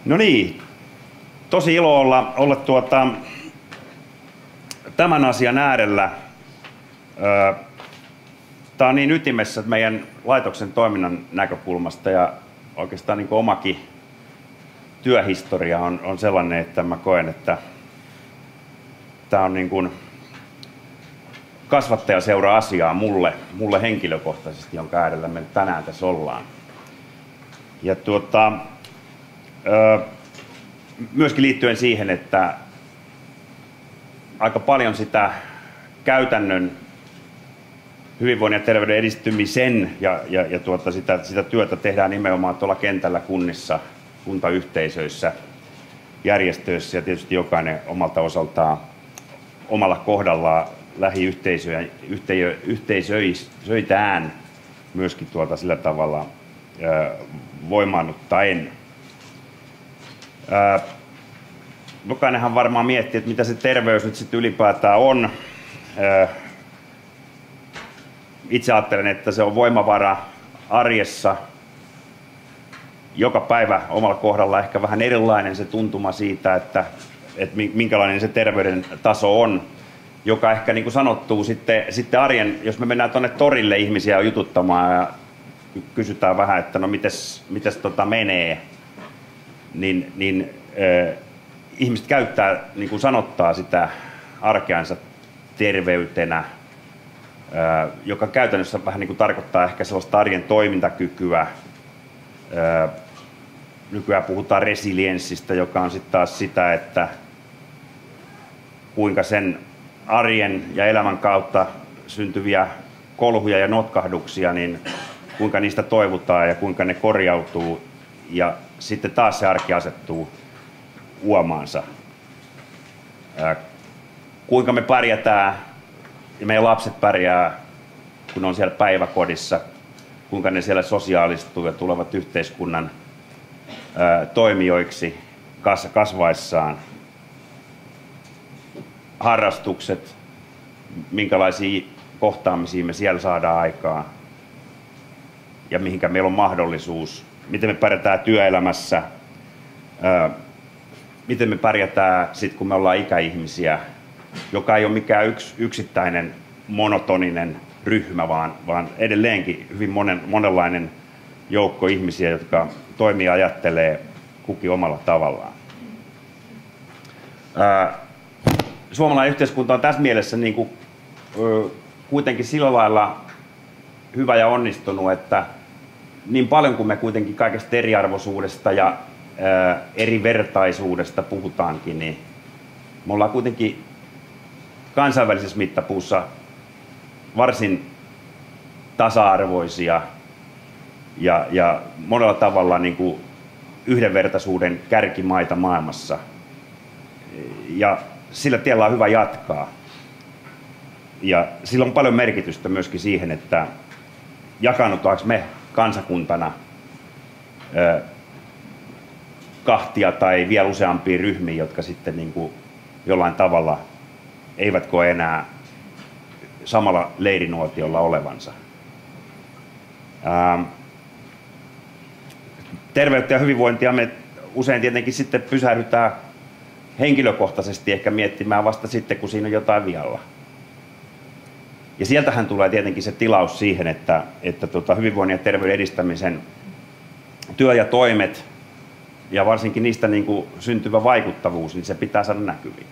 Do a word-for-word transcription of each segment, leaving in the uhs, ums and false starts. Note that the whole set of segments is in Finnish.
No niin, tosi ilo olla, olla tuota, tämän asian äärellä. Tämä on niin ytimessä meidän laitoksen toiminnan näkökulmasta ja oikeastaan niin kuin omakin työhistoria on, on sellainen, että mä koen, että tämä on niin kuin kasvattajaseura-asiaa mulle, mulle henkilökohtaisesti, jonka äärellä me tänään tässä ollaan. Ja tuota, myöskin liittyen siihen, että aika paljon sitä käytännön hyvinvoinnin ja terveyden edistymisen ja, ja, ja tuota, sitä, sitä työtä tehdään nimenomaan tuolla kentällä kunnissa, kuntayhteisöissä, järjestöissä ja tietysti jokainen omalta osaltaan omalla kohdallaan lähiyhteisöitään myöskin tuota sillä tavalla ää, voimaannuttaen. Ää, jokainenhan varmaan miettii, että mitä se terveys nyt sitten ylipäätään on. Ää, itse ajattelen, että se on voimavara arjessa. Joka päivä omalla kohdalla ehkä vähän erilainen se tuntuma siitä, että, että minkälainen se terveyden taso on, joka ehkä niin kuin sanottuu sitten, sitten arjen, jos me mennään tuonne torille ihmisiä jututtamaan ja kysytään vähän, että no mites, mites tota menee, niin, niin äh, ihmiset käyttää, niin kuin sanottaa sitä arkeansa terveytenä, äh, joka käytännössä vähän niin kuin tarkoittaa ehkä sellaista arjen toimintakykyä. Äh, nykyään puhutaan resilienssistä, joka on sitten taas sitä, että kuinka sen arjen ja elämän kautta syntyviä kolhuja ja notkahduksia, niin kuinka niistä toivutaan ja kuinka ne korjautuu ja sitten taas se arki asettuu uomaansa. Ää, kuinka me pärjätään ja meidän lapset pärjää, kun on siellä päiväkodissa, kuinka ne siellä sosiaalistuu ja tulevat yhteiskunnan ää, toimijoiksi kas, kasvaessaan. Harrastukset, minkälaisia kohtaamisia me siellä saadaan aikaan ja mihinkä meillä on mahdollisuus, miten me pärjätään työelämässä, ää, miten me pärjätään sitten kun me ollaan ikäihmisiä, joka ei ole mikään yks, yksittäinen monotoninen ryhmä, vaan, vaan edelleenkin hyvin monen, monenlainen joukko ihmisiä, jotka toimii ja ajattelee kukin omalla tavallaan. Ää, Suomalainen yhteiskunta on tässä mielessä niin kuin, ö, kuitenkin sillä lailla hyvä ja onnistunut, että niin paljon kuin me kuitenkin kaikesta eriarvoisuudesta ja ö, erivertaisuudesta puhutaankin, niin me ollaan kuitenkin kansainvälisessä mittapuussa varsin tasa-arvoisia ja, ja monella tavalla niin kuin yhdenvertaisuuden kärkimaita maailmassa. Ja sillä tiellä on hyvä jatkaa. Ja sillä on paljon merkitystä myöskin siihen, että jakannutaanko me kansakuntana ö, kahtia tai vielä useampia ryhmiä, jotka sitten niin kuin jollain tavalla eivät koe enää samalla leirinuotiolla olevansa. Ähm, terveyttä ja hyvinvointia me usein tietenkin sitten pysähdytään henkilökohtaisesti ehkä miettimään vasta sitten, kun siinä on jotain vialla. Ja sieltähän tulee tietenkin se tilaus siihen, että, että tota hyvinvoinnin ja terveyden edistämisen työ ja toimet ja varsinkin niistä niin kuin syntyvä vaikuttavuus, niin se pitää saada näkyviin.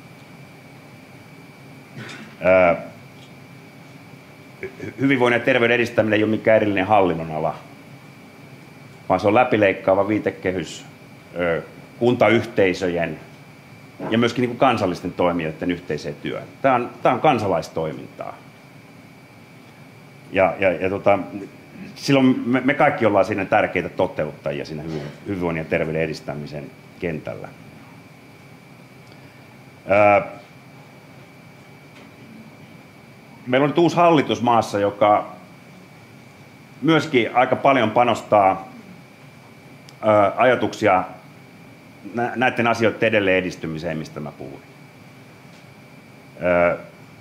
Öö, hyvinvoinnin ja terveyden edistäminen ei ole mikään erillinen hallinnonala, vaan se on läpileikkaava viitekehys öö, kuntayhteisöjen ja myöskin niin kuin kansallisten toimijoiden yhteiseen työhön. Tämä on, tämä on kansalaistoimintaa. Ja, ja, ja tota, silloin me, me kaikki ollaan siinä tärkeitä toteuttajia siinä hyvinvoinnin ja terveyden edistämisen kentällä. Ää, meillä on nyt uusi hallitus maassa, joka myöskin aika paljon panostaa ää, ajatuksia näiden asioiden edelleen edistymiseen, mistä mä puhuin. Öö,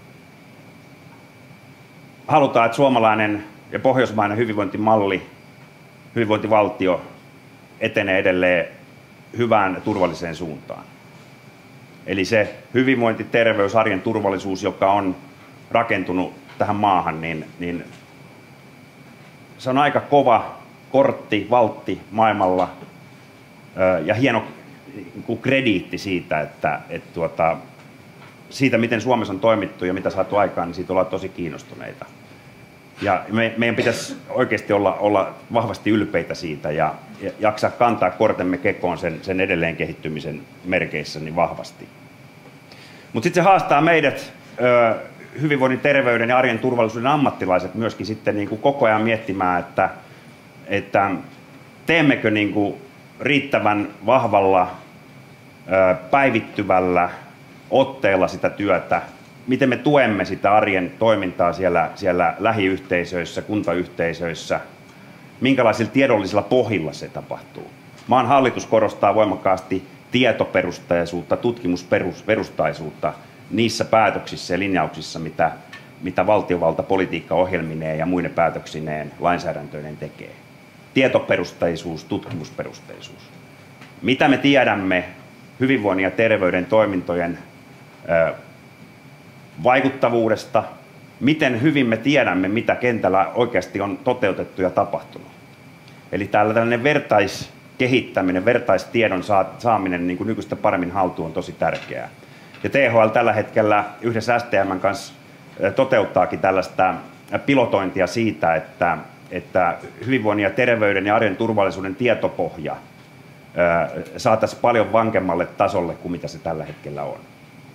halutaan, että suomalainen ja pohjoismainen hyvinvointimalli, hyvinvointivaltio etenee edelleen hyvään turvalliseen suuntaan. Eli se hyvinvointi, terveys, arjen turvallisuus, joka on rakentunut tähän maahan, niin, niin se on aika kova kortti, valtti maailmalla ja hieno krediitti siitä, että, että tuota, siitä, miten Suomessa on toimittu ja mitä saatu aikaan, niin siitä ollaan tosi kiinnostuneita. Ja me, meidän pitäisi oikeasti olla, olla vahvasti ylpeitä siitä ja, ja jaksaa kantaa kortemme kekoon sen, sen edelleen kehittymisen merkeissä niin vahvasti. Mutta sitten se haastaa meidät, ö, hyvinvoinnin, terveyden ja arjen turvallisuuden ammattilaiset, myöskin sitten niin kuin koko ajan miettimään, että, että teemmekö niin kuin riittävän vahvalla, ö, päivittyvällä otteella sitä työtä, miten me tuemme sitä arjen toimintaa siellä, siellä lähiyhteisöissä, kuntayhteisöissä, minkälaisilla tiedollisilla pohjilla se tapahtuu. Maan hallitus korostaa voimakkaasti tietoperustaisuutta, tutkimusperustaisuutta niissä päätöksissä ja linjauksissa, mitä, mitä valtiovalta politiikkaohjelmineen ja muine päätöksineen lainsäädäntöineen tekee. Tietoperustaisuus, tutkimusperustaisuus. Mitä me tiedämme hyvinvoinnin ja terveyden toimintojen ö, vaikuttavuudesta, miten hyvin me tiedämme, mitä kentällä oikeasti on toteutettu ja tapahtunut. Eli tällainen vertaiskehittäminen, vertaistiedon saaminen niin kuin nykyistä paremmin haltuun on tosi tärkeää. Ja T H L tällä hetkellä yhdessä S T M:n kanssa toteuttaakin tällaista pilotointia siitä, että, että hyvinvoinnin ja terveyden ja arjen turvallisuuden tietopohja saataisiin paljon vankemmalle tasolle kuin mitä se tällä hetkellä on.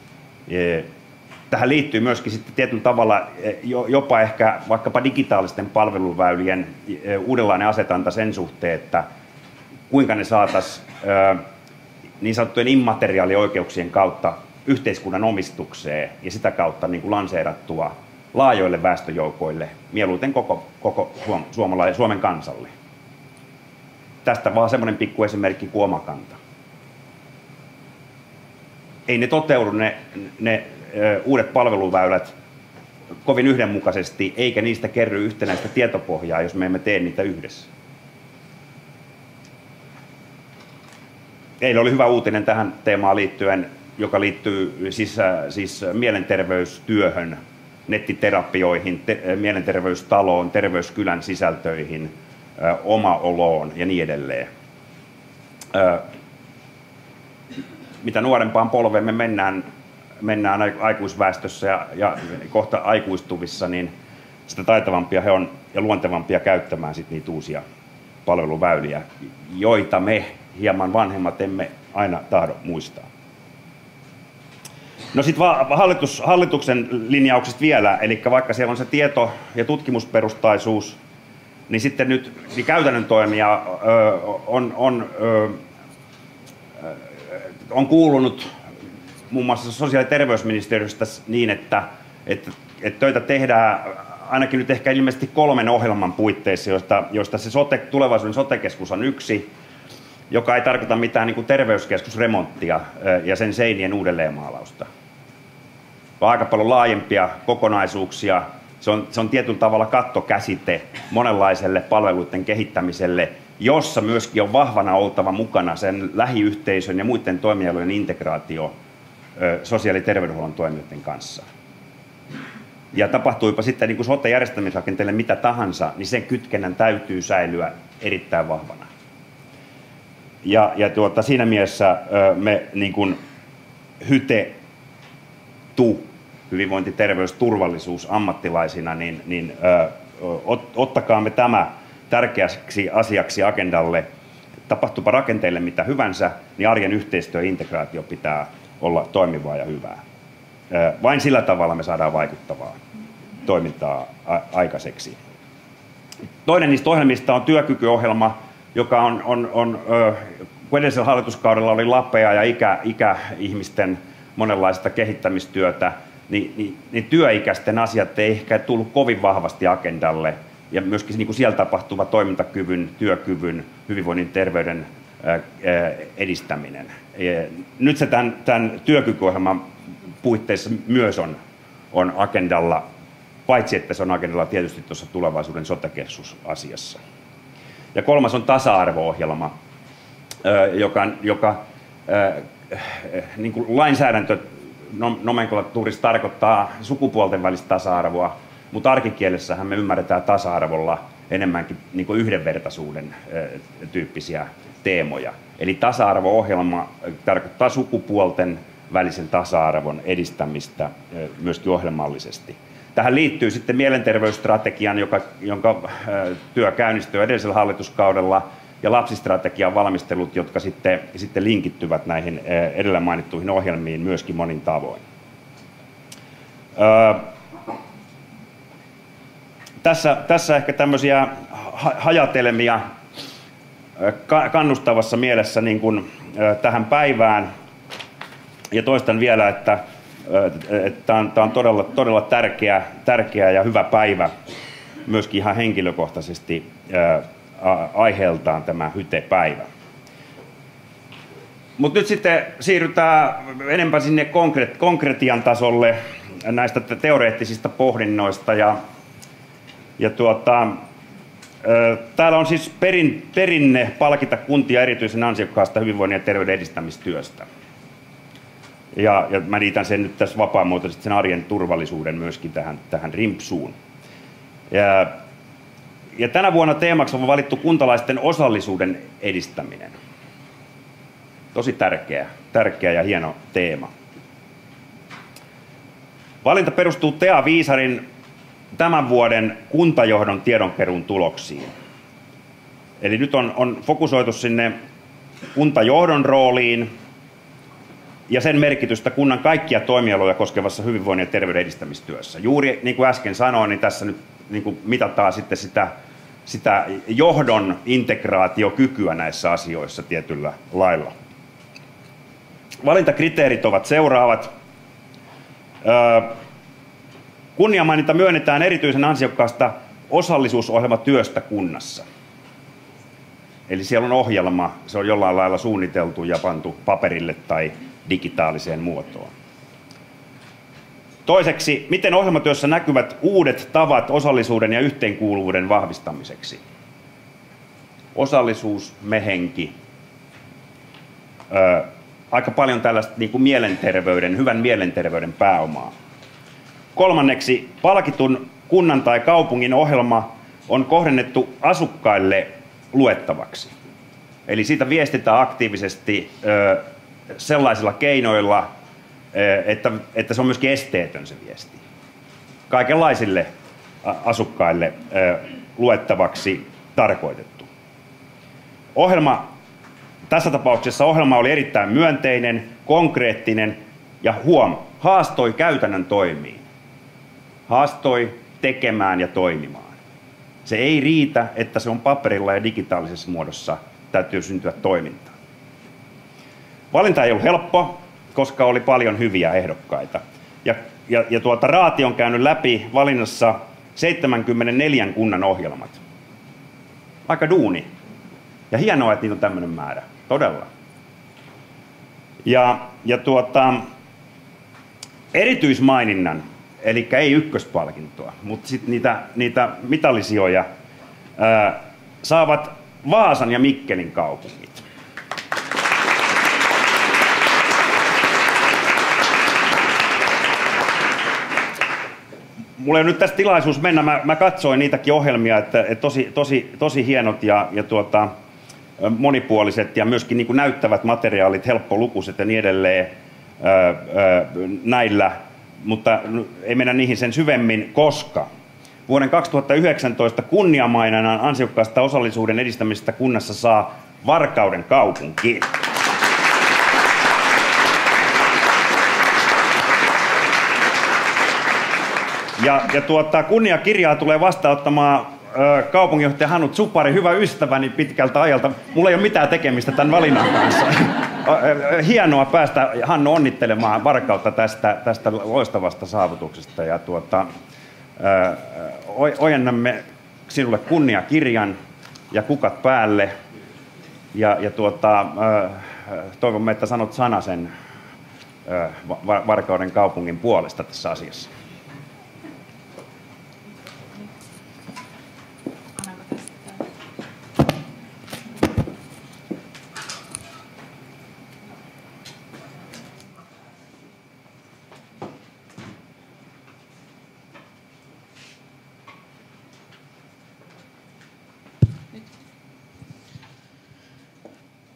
Tähän liittyy myöskin sitten tietyllä tavalla jopa ehkä vaikkapa digitaalisten palveluväylien uudenlainen asetanta sen suhteen, että kuinka ne saataisiin niin sanottujen immateriaalioikeuksien kautta yhteiskunnan omistukseen ja sitä kautta niin kuin lanseerattua laajoille väestöjoukoille, mieluiten koko, koko Suom- Suomen kansalle. Tästä vaan semmoinen pikku esimerkki kuin Omakanta. Ei ne toteudu ne, ne ö, uudet palveluväylät kovin yhdenmukaisesti, eikä niistä kerry yhtenäistä tietopohjaa, jos me emme tee niitä yhdessä. Eilen oli hyvä uutinen tähän teemaan liittyen, joka liittyy siis, siis mielenterveystyöhön, nettiterapioihin, te, mielenterveystaloon, terveyskylän sisältöihin, ö, omaoloon ja niin edelleen. Ö, mitä nuorempaan polveen me mennään, mennään aikuisväestössä ja, ja kohta aikuistuvissa, niin sitä taitavampia he on ja luontevampia käyttämään sit niitä uusia palveluväyliä, joita me hieman vanhemmat emme aina tahdo muistaa. No sitten hallitus, hallituksen linjauksista vielä, eli vaikka siellä on se tieto- ja tutkimusperustaisuus, niin sitten nyt niin käytännön toimija ö, on, on, ö, on kuulunut muun muassa sosiaali- ja terveysministeriöstä niin, että, että, että töitä tehdään ainakin nyt ehkä ilmeisesti kolmen ohjelman puitteissa, joista, joista se sote, tulevaisuuden sote-keskus on yksi, joka ei tarkoita mitään niin kuin terveyskeskusremonttia ja sen seinien uudelleenmaalausta, vaan aika paljon laajempia kokonaisuuksia. Se on, se on tietyllä tavalla kattokäsite monenlaiselle palveluiden kehittämiselle, jossa myöskin on vahvana oltava mukana sen lähiyhteisön ja muiden toimialojen integraatio sosiaali- ja terveydenhuollon toimijoiden kanssa. Ja tapahtuipa sitten niin kuin sote-järjestämisrakenteelle mitä tahansa, niin sen kytkennän täytyy säilyä erittäin vahvana. Ja, ja tuota, siinä mielessä me niin kuin hyte, tu, hyvinvointi, terveys, turvallisuus ammattilaisina, niin, niin ö, ot, ottakaamme tämä tärkeäksi asiaksi agendalle. Tapahtuupa rakenteille mitä hyvänsä, niin arjen yhteistyö ja integraatio pitää olla toimivaa ja hyvää. Ö, vain sillä tavalla me saadaan vaikuttavaa toimintaa a- aikaiseksi. Toinen niistä ohjelmista on työkykyohjelma, joka on, on, on ö, kun edellisellä hallituskaudella oli lapea ja ikä, ikäihmisten monenlaista kehittämistyötä, niin, niin, niin työikäisten asiat ei ehkä tullut kovin vahvasti agendalle. Ja myöskin niin kuin siellä tapahtuva toimintakyvyn, työkyvyn, hyvinvoinnin, terveyden ää, edistäminen. Ja nyt se tämän, tämän työkykyohjelman puitteissa myös on, on agendalla, paitsi että se on agendalla tietysti tuossa tulevaisuuden sote-keskusasiassa. Ja kolmas on tasa-arvo-ohjelma, joka, joka niin kuin lainsäädäntö nomenklatuurissa tarkoittaa sukupuolten välistä tasa-arvoa, mutta arkikielessähän me ymmärretään tasa-arvolla enemmänkin niin kuin yhdenvertaisuuden tyyppisiä teemoja. Eli tasa-arvo-ohjelma tarkoittaa sukupuolten välisen tasa-arvon edistämistä myöskin ohjelmallisesti. Tähän liittyy sitten mielenterveysstrategian, joka, jonka työ käynnistyi edellisellä hallituskaudella, ja lapsistrategian valmistelut, jotka sitten, sitten linkittyvät näihin edellä mainittuihin ohjelmiin myöskin monin tavoin. Öö, tässä, tässä ehkä tämmöisiä hajatelmia kannustavassa mielessä niin kuin, tähän päivään. Ja toistan vielä, että tämä on, on todella, todella tärkeä, tärkeä ja hyvä päivä myöskin ihan henkilökohtaisesti aiheeltaan tämä hytepäivä. Mutta nyt sitten siirrytään enemmän sinne konkret, konkretian tasolle näistä teoreettisista pohdinnoista. Ja, ja tuota, täällä on siis perin, perinne palkita kuntia erityisen ansiokkaasta hyvinvoinnin ja terveyden edistämistyöstä. Ja, ja mä liitän sen nyt tässä vapaamuotoisesti sen arjen turvallisuuden myöskin tähän, tähän rimpsuun. Ja, ja tänä vuonna teemaksi on valittu kuntalaisten osallisuuden edistäminen. Tosi tärkeä, tärkeä ja hieno teema. Valinta perustuu Tea Viisarin tämän vuoden kuntajohdon tiedonkeruun tuloksiin. Eli nyt on, on fokusoitu sinne kuntajohdon rooliin ja sen merkitystä kunnan kaikkia toimialoja koskevassa hyvinvoinnin ja terveyden edistämistyössä. Juuri niin kuin äsken sanoin, niin tässä nyt niin kuin mitataan sitten sitä, sitä johdon integraatiokykyä näissä asioissa tietyllä lailla. Valintakriteerit ovat seuraavat. Kunniamaininta myönnetään erityisen ansiokkaasta osallisuusohjelmatyöstä kunnassa. Eli siellä on ohjelma, se on jollain lailla suunniteltu ja pantu paperille tai digitaaliseen muotoon. Toiseksi, miten ohjelmatyössä näkyvät uudet tavat osallisuuden ja yhteenkuuluvuuden vahvistamiseksi? Osallisuus, mehenki. Ö, aika paljon tällaista niin kuin mielenterveyden, hyvän mielenterveyden pääomaa. Kolmanneksi, palkitun kunnan tai kaupungin ohjelma on kohdennettu asukkaille luettavaksi. Eli siitä viestitään aktiivisesti ö, sellaisilla keinoilla, Että, että se on myöskin esteetön se viesti. Kaikenlaisille asukkaille luettavaksi tarkoitettu. Ohjelma, tässä tapauksessa ohjelma oli erittäin myönteinen, konkreettinen ja huom, haastoi käytännön toimiin. Haastoi tekemään ja toimimaan. Se ei riitä, että se on paperilla ja digitaalisessa muodossa, täytyy syntyä toimintaa. Valinta ei ollut helppo, koska oli paljon hyviä ehdokkaita. Ja, ja, ja tuota, Raati on käynyt läpi valinnassa seitsemänkymmentäneljä kunnan ohjelmat. Aika duuni. Ja hienoa, että niitä on tämmöinen määrä. Todella. Ja, ja tuota, erityismaininnan, eli ei ykköspalkintoa, mutta sitten niitä, niitä mitallisijoja ää, saavat Vaasan ja Mikkelin kaupungit. Mulla ei ole nyt tässä tilaisuus mennä, mä, mä katsoin niitäkin ohjelmia, että, että tosi, tosi, tosi hienot ja, ja tuota, monipuoliset ja myöskin niin kuin näyttävät materiaalit, helppolukuiset ja niin edelleen ää, ää, näillä, mutta ei mennä niihin sen syvemmin, koska vuoden kaksituhattayhdeksäntoista kunniamaininnan ansiokkaasta osallisuuden edistämisestä kunnassa saa Varkauden kaupunki. Ja, ja tuota, kunniakirjaa tulee vastaanottamaan ö, kaupunginjohtaja Hannu Tsupari, hyvä ystäväni pitkältä ajalta. Mulla ei ole mitään tekemistä tämän valinnan kanssa. Hienoa päästä Hannu onnittelemaan Varkautta tästä, tästä loistavasta saavutuksesta. Ja tuota, ö, ojennamme sinulle kunniakirjan ja kukat päälle. Ja, ja tuota, ö, toivomme, että sanot sanasen ö, Varkauden kaupungin puolesta tässä asiassa.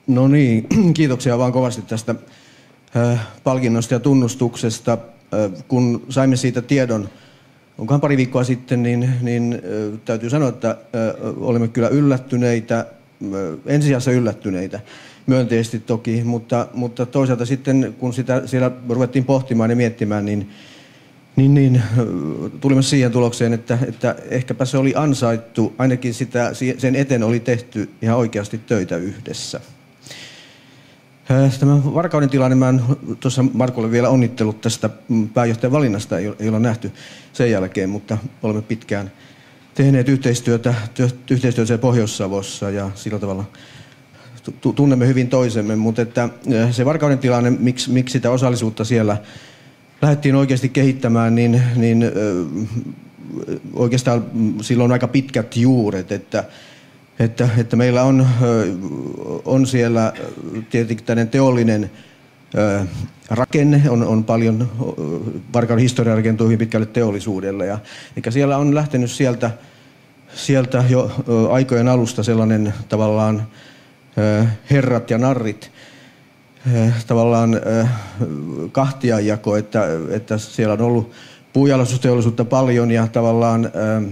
No niin, kiitoksia vaan kovasti tästä äh, palkinnosta ja tunnustuksesta. Äh, kun saimme siitä tiedon, onkohan pari viikkoa sitten, niin, niin äh, täytyy sanoa, että äh, olemme kyllä yllättyneitä, äh, ensisijassa yllättyneitä, myönteisesti toki, mutta, mutta toisaalta sitten kun sitä siellä ruvettiin pohtimaan ja miettimään, niin Niin, niin tulimme siihen tulokseen, että, että ehkäpä se oli ansaittu, ainakin sitä, sen eteen oli tehty ihan oikeasti töitä yhdessä. Tämä Varkauden tilanne, mä en tuossa Markolle vielä onnittelut tästä pääjohtajan valinnasta, ei olla nähty sen jälkeen, mutta olemme pitkään tehneet yhteistyötä, yhteistyötä Pohjois-Savossa ja sillä tavalla tunnemme hyvin toisemme, mutta että se Varkauden tilanne, miksi, miksi sitä osallisuutta siellä lähdettiin oikeasti kehittämään, niin, niin ö, oikeastaan sillä on aika pitkät juuret, että, että, että meillä on, ö, on siellä tietenkin tämmöinen teollinen ö, rakenne, on, on paljon, Varkauden historia rakentuu hyvin pitkälle teollisuudelle, ja eikä siellä on lähtenyt sieltä, sieltä jo ö, aikojen alusta sellainen tavallaan ö, herrat ja narrit, tavallaan kahtiajako, että, että siellä on ollut puunjalostusteollisuutta paljon ja tavallaan ää,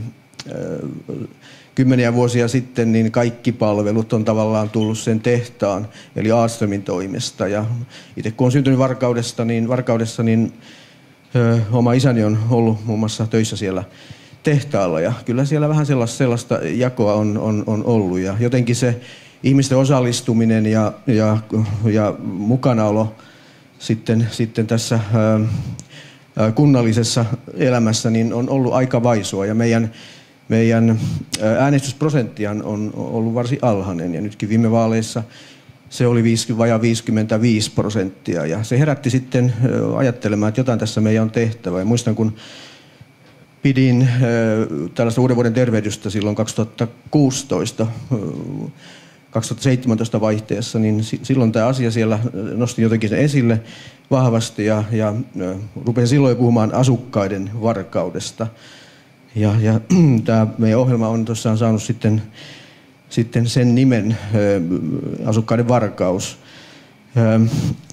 kymmeniä vuosia sitten niin kaikki palvelut on tavallaan tullut sen tehtaan, eli Ahlströmin toimesta. Ja itse kun olen syntynyt Varkaudesta, niin, Varkaudessa, niin ää, oma isäni on ollut muun muassa töissä siellä tehtaalla ja kyllä siellä vähän sellaista, sellaista jakoa on, on, on ollut ja jotenkin se ihmisten osallistuminen ja, ja, ja mukanaolo sitten, sitten tässä ää, kunnallisessa elämässä niin on ollut aika vaisua ja meidän, meidän äänestysprosenttia on ollut varsin alhainen ja nytkin viime vaaleissa se oli vajaa viisikymmentäviisi prosenttia ja se herätti sitten ajattelemaan, että jotain tässä meidän on tehtävä. Ja muistan, kun pidin äh, tällaista uuden vuoden tervehdystä silloin kaksituhattakuusitoista, äh, kaksituhattaseitsemäntoista vaihteessa, niin si- silloin tämä asia siellä nosti jotenkin sen esille vahvasti ja, ja äh, rupesin silloin puhumaan asukkaiden Varkaudesta. Ja, ja tämä meidän ohjelma on tosiaan saanut sitten, sitten sen nimen, äh, Asukkaiden Varkaus. Äh,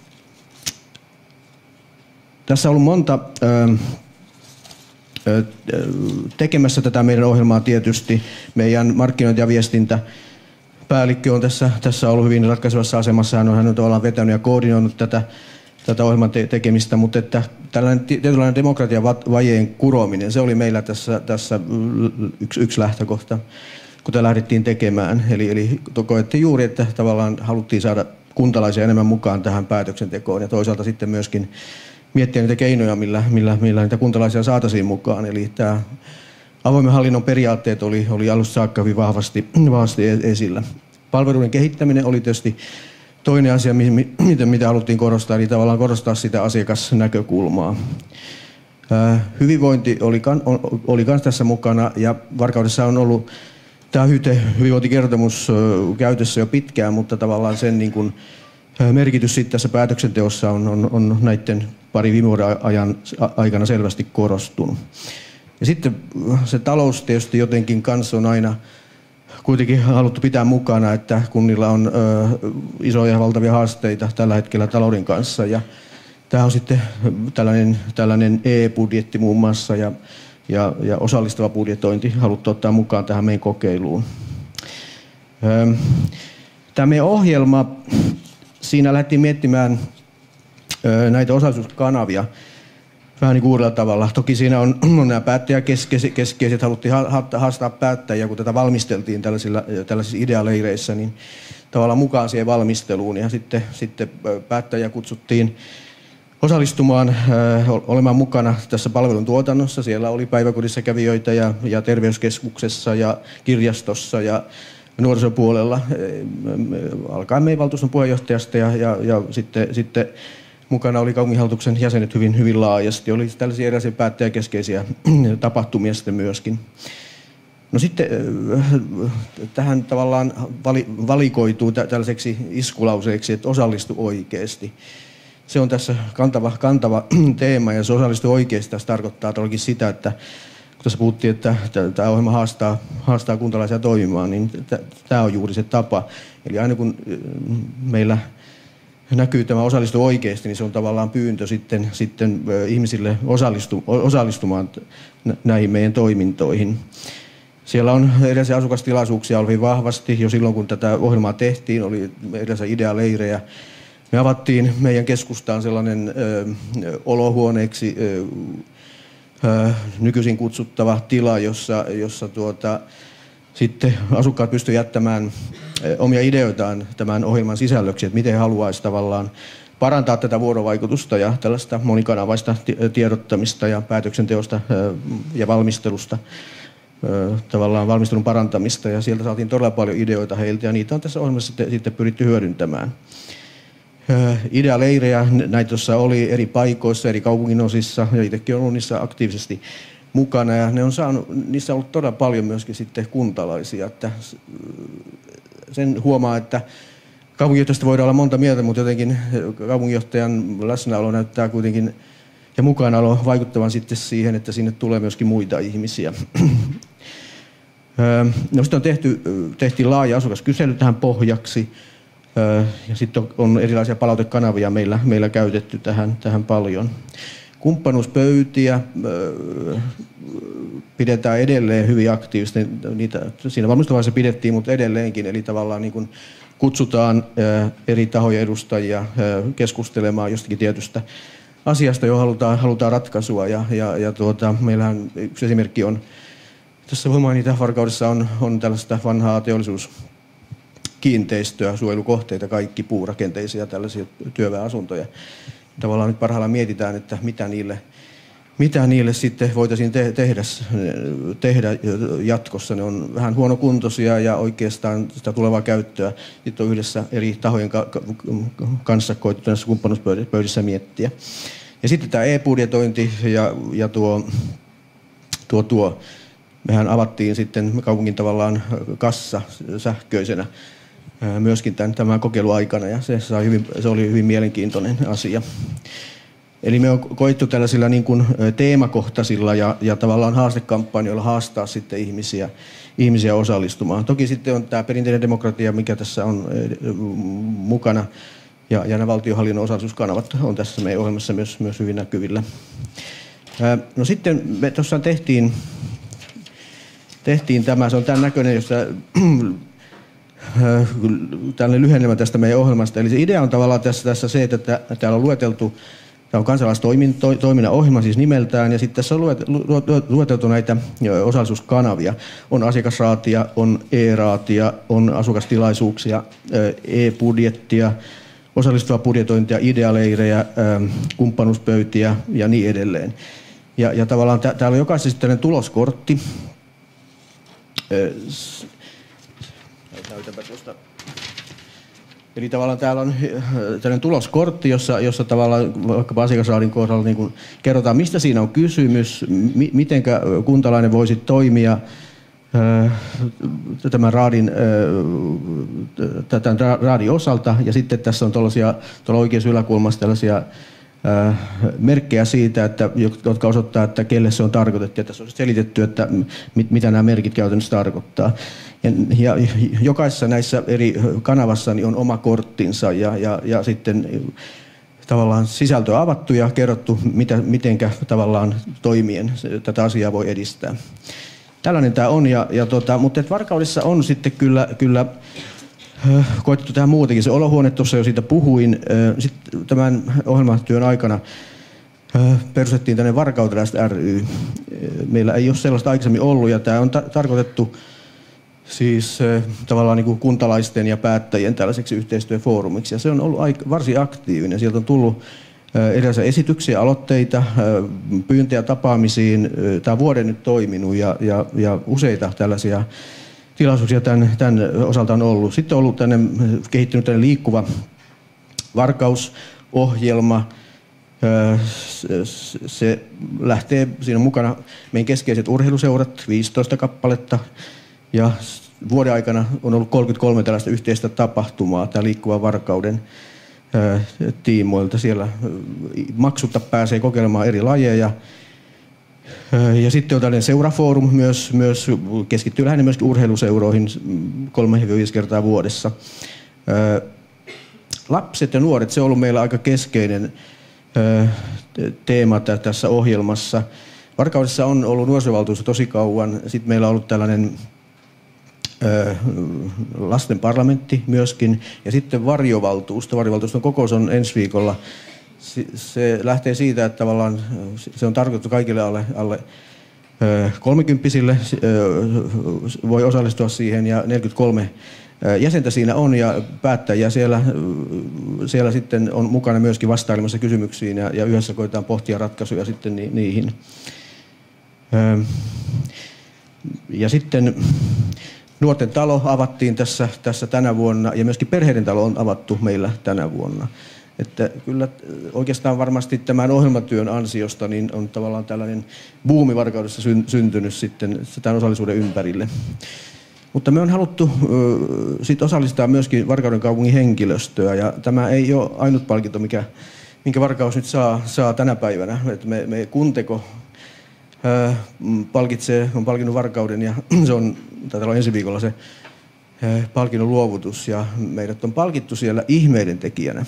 tässä on ollut monta äh, tekemässä tätä meidän ohjelmaa tietysti. Meidän markkinointi- ja viestintäpäällikkö on tässä, tässä ollut hyvin ratkaisevassa asemassa. Hän on, hän on tavallaan vetänyt ja koordinoinut tätä, tätä ohjelman te- tekemistä, mutta että tällainen tietynlainen demokratian vajeen kurominen, se oli meillä tässä, tässä yksi, yksi lähtökohta, kun tämä lähdettiin tekemään. Eli, eli koettiin juuri, että tavallaan haluttiin saada kuntalaisia enemmän mukaan tähän päätöksentekoon ja toisaalta sitten myöskin miettiä niitä keinoja, millä, millä, millä niitä kuntalaisia saataisiin mukaan. Eli tämä avoimen hallinnon periaatteet oli, oli alusta saakka hyvin vahvasti, vahvasti esillä. Palveluiden kehittäminen oli tietysti toinen asia, mitä, mitä haluttiin korostaa, eli tavallaan korostaa sitä asiakasnäkökulmaa. Ää, hyvinvointi oli, oli myös tässä mukana ja Varkaudessa on ollut tämä Hyte hyvinvointikertomus käytössä jo pitkään, mutta tavallaan sen niin kuin merkitys sitten tässä päätöksenteossa on, on, on näiden pari viime vuoden ajan aikana selvästi korostunut. Ja sitten se talous tietysti jotenkin kanssa on aina kuitenkin haluttu pitää mukana, että kunnilla on ö, isoja ja valtavia haasteita tällä hetkellä talouden kanssa. Ja tämä on sitten tällainen, tällainen e-budjetti muun muassa ja, ja, ja osallistava budjetointi haluttu ottaa mukaan tähän meidän kokeiluun. Ö, tämä meidän ohjelma, siinä lähdettiin miettimään ö, näitä osallisuuskanavia vähän niin kuin uudella tavalla. Toki siinä on, on nämä päättäjäkeskeiset, keskeiset, haluttiin haastaa päättäjiä, kun tätä valmisteltiin tällaisilla, tällaisissa idealeireissä, niin tavallaan mukaan siihen valmisteluun. Ja sitten, sitten päättäjiä kutsuttiin osallistumaan, ö, olemaan mukana tässä palveluntuotannossa. Siellä oli päiväkodissa kävijöitä ja, ja terveyskeskuksessa ja kirjastossa ja nuorisopuolella, alkaen meidän valtuuston puheenjohtajasta ja, ja, ja sitten, sitten mukana oli kaupunginhallituksen jäsenet hyvin, hyvin laajasti. Oli tällaisia erilaisia päättäjäkeskeisiä tapahtumia sitten myöskin. No sitten tähän tavallaan vali, valikoituu tällaiseksi iskulauseeksi, että osallistu oikeasti. Se on tässä kantava, kantava teema ja se osallistu oikeasti tässä tarkoittaa todellakin sitä, että kun tässä puhuttiin, että tämä ohjelma haastaa, haastaa kuntalaisia toimimaan, niin tämä on juuri se tapa. Eli aina kun meillä näkyy tämä osallistu oikeasti, niin se on tavallaan pyyntö sitten, sitten ihmisille osallistu, osallistumaan näihin meidän toimintoihin. Siellä on erilaisia asukastilaisuuksia ollut hyvin vahvasti. Jo silloin, kun tätä ohjelmaa tehtiin, oli erilaisia idealeirejä. Me avattiin meidän keskustaan sellainen ö, olohuoneeksi ö, ö, nykyisin kutsuttava tila, jossa, jossa tuota, sitten asukkaat pystyivät jättämään omia ideoitaan tämän ohjelman sisällöksi, että miten he haluaisivat tavallaan parantaa tätä vuorovaikutusta ja tällaista monikanavaista tiedottamista ja päätöksenteosta ja valmistelusta, tavallaan valmistelun parantamista. Ja sieltä saatiin todella paljon ideoita heiltä ja niitä on tässä ohjelmassa sitten pyritty hyödyntämään. Idealeirejä näitä tuossa oli eri paikoissa, eri kaupunginosissa ja itsekin olen ollut niissä aktiivisesti mukana ja ne on saanut, niissä on ollut todella paljon myöskin sitten kuntalaisia. Että sen huomaa, että kaupunginjohtajasta voidaan olla monta mieltä, mutta jotenkin kaupunginjohtajan läsnäolo näyttää kuitenkin ja mukanaolo vaikuttavan sitten siihen, että sinne tulee myöskin muita ihmisiä. No sitten on tehty, tehtiin laaja asukaskysely tähän pohjaksi ja sitten on, on erilaisia palautekanavia meillä, meillä käytetty tähän, tähän paljon. Kumppanuuspöytiä pidetään edelleen hyvin aktiivisesti. Niitä siinä valmistavassa pidettiin, mutta edelleenkin. Eli tavallaan niin kuin kutsutaan eri tahojen edustajia keskustelemaan jostakin tietystä asiasta, johon halutaan, halutaan ratkaisua. Ja, ja, ja tuota, meillähän yksi esimerkki on, tässä voi mainita, Varkaudessa on, on tällaista vanhaa teollisuuskiinteistöä, suojelukohteita, kaikki puurakenteisia tällaisia työväenasuntoja. Tavallaan nyt parhaillaan mietitään, että mitä niille, mitä niille sitten voitaisiin te- tehdä, tehdä jatkossa. Ne on vähän huonokuntoisia ja oikeastaan sitä tulevaa käyttöä sitten on yhdessä eri tahojen ka- kanssa koettu näissä kumppanuuspöydissä miettiä. Ja sitten tämä e-budjetointi ja, ja tuo, tuo, tuo, mehän avattiin sitten kaupungin tavallaan kassa sähköisenä myöskin tämän, tämän kokeiluaikana ja se, sai hyvin, se oli hyvin mielenkiintoinen asia. Eli me on koettu tällaisilla niin kuin teemakohtaisilla ja, ja tavallaan haastekampanjoilla haastaa sitten ihmisiä, ihmisiä osallistumaan. Toki sitten on tämä perinteinen demokratia, mikä tässä on mukana ja, ja nämä valtionhallinnon osallisuuskanavat on tässä meidän ohjelmassa myös, myös hyvin näkyvillä. No sitten me tuossa tehtiin, tehtiin tämä, se on tämän näköinen, jossa tällainen lyhennelmä tästä meidän ohjelmasta. Eli se idea on tavallaan tässä, tässä se, että täällä on lueteltu, tämä on kansalaistoiminnan ohjelma siis nimeltään, ja sitten tässä on lueteltu näitä osallisuuskanavia. On asiakasraatia, on e-raatia, on asukastilaisuuksia, e-budjettia, osallistuvaa budjetointia, idealeirejä, kumppanuuspöytiä ja niin edelleen. Ja, ja tavallaan täällä on jokaisessa sitten tällainen tuloskortti. Näytänpä tuosta. Eli tavallaan täällä on tällainen tuloskortti, jossa, jossa tavallaan vaikkapa asiakasraadin kohdalla niin kuin kerrotaan, mistä siinä on kysymys, mi, miten kuntalainen voisi toimia ää, tämän raadin, ää, tämän raadin osalta. Ja sitten tässä on tuollaisia, tuolla oikeassa yläkulmassa tällaisia ää, merkkejä siitä, että, jotka osoittaa, että kelle se on tarkoitettu. Ja tässä on selitetty, että mit, mitä nämä merkit käytännössä tarkoittaa. Ja, ja jokaisessa näissä eri kanavassa niin on oma korttinsa ja, ja, ja sitten tavallaan sisältö on avattu ja kerrottu, mitä, mitenkä tavallaan toimien tätä asiaa voi edistää. Tällainen tämä on, ja, ja tota, mutta Varkaudessa on sitten kyllä, kyllä äh, koettu tähän muutenkin. Se olohuone tuossa jo siitä puhuin. Äh, sitten tämän ohjelmatyön aikana äh, perustettiin tänne Varkautelaiset ry. Äh, meillä ei ole sellaista aikaisemmin ollut, ja tämä on ta- tarkoitettu siis äh, tavallaan niin kuin kuntalaisten ja päättäjien tällaiseksi yhteistyöfoorumiksi. Ja se on ollut aika, varsin aktiivinen. Sieltä on tullut äh, erilaisia esityksiä, aloitteita, äh, pyyntejä tapaamisiin. Äh, tämä on vuoden nyt toiminut ja, ja, ja useita tällaisia tilaisuuksia tämän, tämän osalta on ollut. Sitten on ollut tänne, kehittynyt tänne liikkuva Varkaus-ohjelma. Äh, se, se lähtee, siinä on mukana meidän keskeiset urheiluseurat, viisitoista kappaletta. Ja vuoden aikana on ollut kolmekymmentäkolme tällaista yhteistä tapahtumaa tämä Liikkuvan Varkauden ää, tiimoilta. Siellä maksutta pääsee kokeilemaan eri lajeja. Ja sitten on tällainen seurafoorum, myös, myös keskittyy lähinnä myös urheiluseuroihin kolme viisi kertaa vuodessa. Lapset ja nuoret, se on ollut meillä aika keskeinen teema tässä ohjelmassa. Varkaudessa on ollut nuorisovaltuusto tosi kauan. Sitten meillä on ollut tällainen lasten parlamentti myöskin. Ja sitten varjovaltuusto. Varjovaltuuston kokous on ensi viikolla. Se lähtee siitä, että tavallaan se on tarkoitettu kaikille alle, alle kolmekymppisille. Voi osallistua siihen ja neljäkymmentäkolme jäsentä siinä on ja päättäjiä siellä, siellä sitten on mukana myöskin vastailemassa kysymyksiin ja, ja yhdessä koetaan pohtia ratkaisuja sitten ni, niihin. Ja sitten nuorten talo avattiin tässä, tässä tänä vuonna ja myöskin perheiden talo on avattu meillä tänä vuonna. Että kyllä oikeastaan varmasti tämän ohjelmatyön ansiosta niin on tavallaan tällainen buumi Varkaudessa syntynyt sitten tämän osallisuuden ympärille. Mutta me on haluttu äh, sit osallistaa myöskin Varkauden kaupungin henkilöstöä ja tämä ei ole ainut palkinto, mikä, minkä Varkaus nyt saa, saa tänä päivänä. Et me, me Kunteko äh, palkitsee, on palkinnut Varkauden ja se on, taitaa olla ensi viikolla se äh, palkinnon luovutus ja meidät on palkittu siellä ihmeiden tekijänä.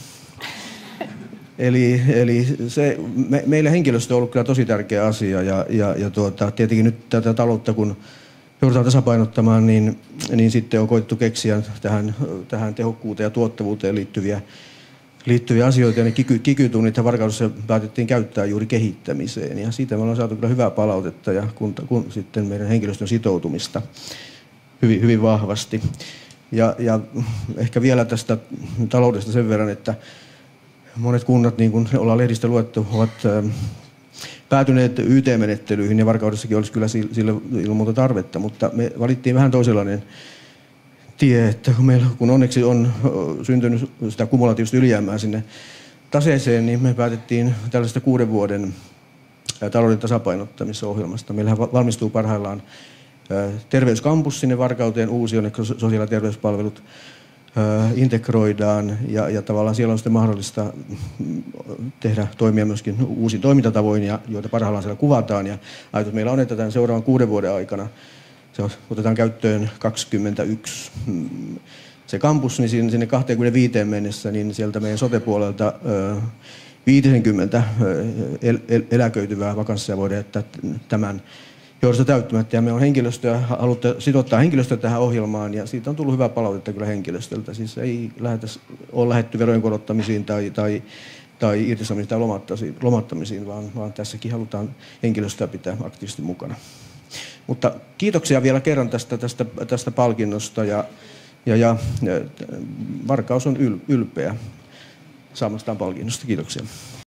Eli, eli se, me, meille henkilöstö on ollut kyllä tosi tärkeä asia ja, ja, ja tuota, tietenkin nyt tätä taloutta kun joudutaan tasapainottamaan, niin, niin sitten on koitettu keksiä tähän, tähän tehokkuuteen ja tuottavuuteen liittyviä, liittyviä asioita. Ja ne kiky, kikytunnit Varkaudessa päätettiin käyttää juuri kehittämiseen. Ja siitä me ollaan saatu kyllä hyvää palautetta ja kun, kun sitten meidän henkilöstön sitoutumista hyvin, hyvin vahvasti. Ja, ja ehkä vielä tästä taloudesta sen verran, että monet kunnat, niin kuin ollaan lehdistä luettu, ovat päätyneet Y T-menettelyihin ja Varkaudessakin olisi kyllä sille ilman muuta tarvetta, mutta me valittiin vähän toisenlainen tie, että kun meillä kun onneksi on syntynyt sitä kumulatiivista ylijäämää sinne taseeseen, niin me päätettiin tällaista kuuden vuoden talouden tasapainottamisohjelmasta. Meillähän valmistuu parhaillaan terveyskampus sinne Varkauteen, uusi, jonne sosiaali- ja terveyspalvelut integroidaan ja, ja tavallaan siellä on sitten mahdollista tehdä toimia myöskin uusin toimintatavoin, ja, joita parhaillaan siellä kuvataan. Ja ajatus meillä on, että tämän seuraavan kuuden vuoden aikana se otetaan käyttöön kaksikymmentäyksi se kampus, niin sinne kaksikymmentäviisi mennessä niin sieltä meidän sote-puolelta viisikymmentä el, el, eläköityvää vakanssia voidaan jättää tämän johdosta täyttämättä, ja me on henkilöstöä, halutte sitouttaa henkilöstöä tähän ohjelmaan, ja siitä on tullut hyvää palautetta kyllä henkilöstöltä. Siis ei lähetä, ole lähdetty verojen korottamisiin tai, tai, tai irtisanomisiin tai lomattamisiin, vaan, vaan tässäkin halutaan henkilöstöä pitää aktiivisesti mukana. Mutta kiitoksia vielä kerran tästä, tästä, tästä palkinnosta, ja, ja, ja Varkaus on yl, ylpeä saamastaan palkinnosta. Kiitoksia.